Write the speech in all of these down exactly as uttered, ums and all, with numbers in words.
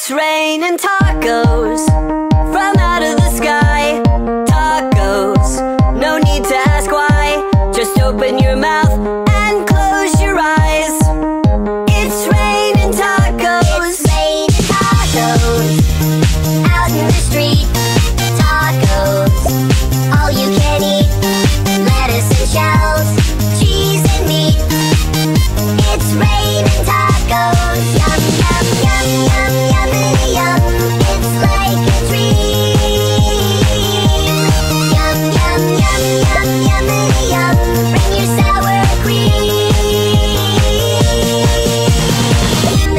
It's raining tacos from out of the sky. Tacos, no need to ask why. Just open your mouth and close your eyes. It's raining tacos. It's raining tacos out in the street. Tacos, all you can eat. Lettuce and shells, cheese and meat. It's raining tacos. Yum, yum, yum, yum, yummity yum. It's like a dream. Yum, yum, yum, yum, yummity yum. Bring your sour cream.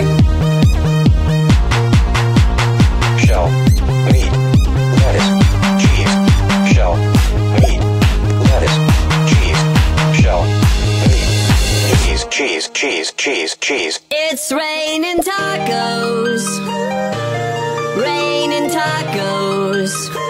Shell, meat, lettuce, cheese. Shell, meat, lettuce, cheese. Shell, meat, cheese, cheese, cheese, cheese, cheese. It's raining tacos. Raining tacos.